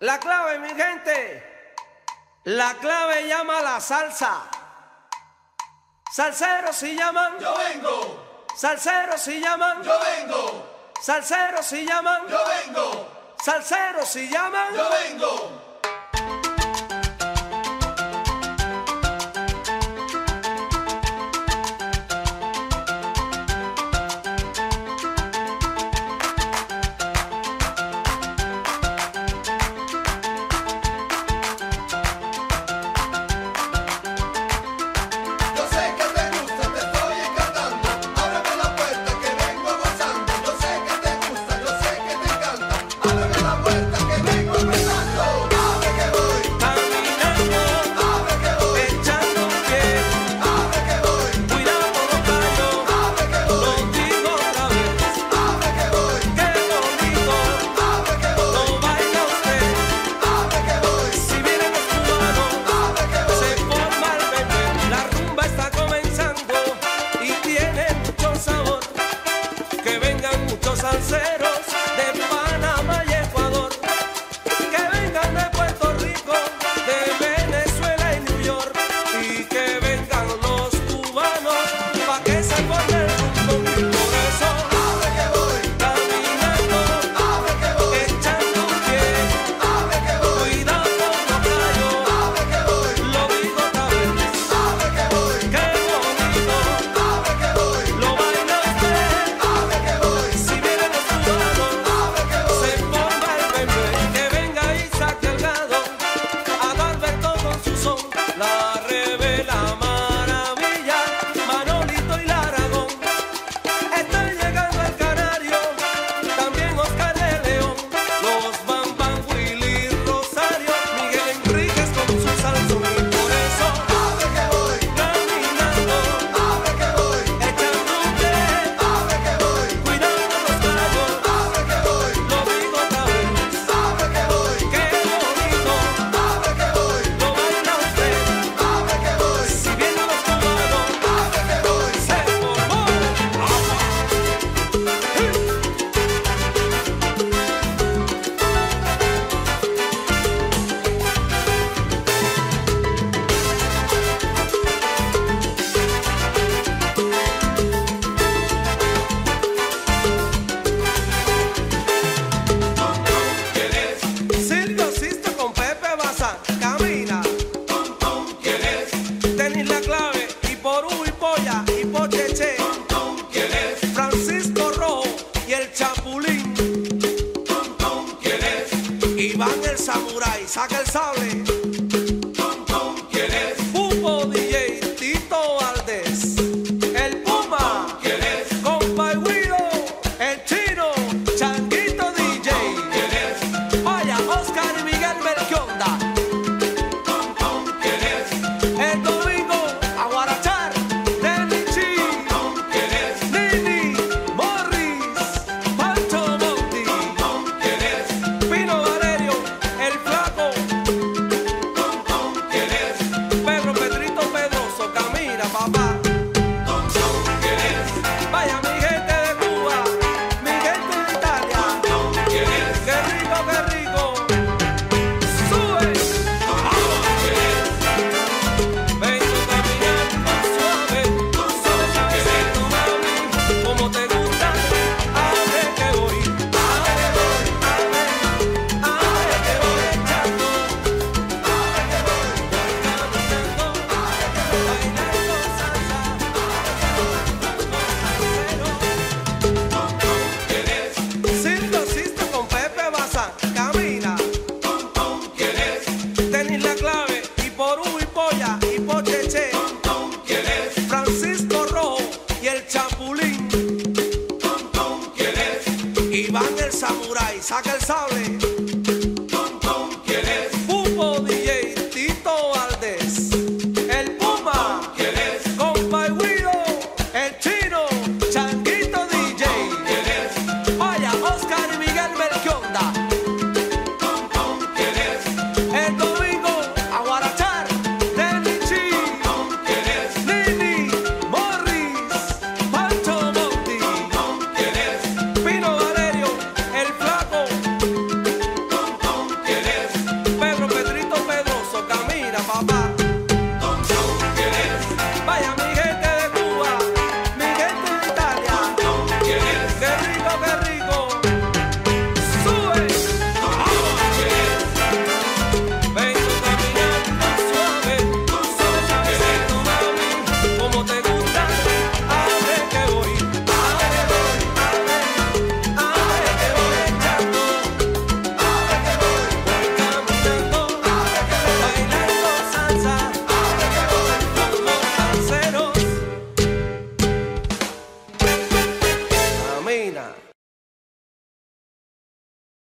La clave, mi gente, la clave llama a la salsa. Salseros si llaman, yo vengo. Salseros si llaman, yo vengo. Salseros si llaman, yo vengo. Salseros si llaman, yo vengo. Salseros de Panamá y Ecuador, que vengan de Puerto Rico, de Venezuela y New York, y que vengan los cubanos pa' que se forme el rumbo. Y por eso ave que voy caminando, ave que voy echando un pie, ave que voy cuidado con los gallos, ave que voy lo digo otra vez, ave que voy qué bonito, ave que voy lo baila usted, ave que voy si vienen los cubanos. ave que voy Se forma el bebé, que venga Isaac Delgado, Adalberto con su son, la revela maravilla, Manolito y Laragón. Están llegando al Canario, también Oscar de León, los Bam Bam, Willy Rosario, Miguel Enríquez con su salsón. Y por eso ave que voy caminando, ave que voy echando un pie, ave que voy cuidando los gallos, ave que voy lo digo otra vez, ave que voy qué bonito. ave que voy Lo baila usted, ave que voy si vienen los cubanos, ave que voy se formó. Silvio Sisto con Pepe Bazán, camina. ¿quién es? Tenis La Clave, y Porú y Polla, y Pocheche, ¿quién es? Francisco Rojo y el Chapulín. ¿quién es? Iván el Samurai, saca el sable. ¿quién es? Pupo DJ, Tito Valdés, el Puma, ¿quién es? Compa y Guido, el Chino, Changuito DJ. ¿quién es? Vaya, Oscar y Miguel Melchionda. ¿quién es? El domingo, a guarachar, Denichi, ¿quién es? Nini, Morris, Pancho Monti, ¿quién es? Pino Valerio, el Flaco, ¿quién es? Pedro Pedrito Pedroso, camina papá. ¿quién es? Vaya mi gente de Cuba, mi gente de Italia, ¿quién es? qué rico, sube. Vengo caminando suave, suavecito mami, como te gusta, ave que voy, ave que voy, ave que voy echando, ave que voy caminando, bailando salsa, ¿quién es? Silvio Sisto con Pepe Bazán, camina. ¿quién es? Tenis La Clave, y Porú y Polla, y Pocheche, ¿quién es? Francisco Rojo y el Chapulín. ¿quién es? Iván el Samurai, saca el sable.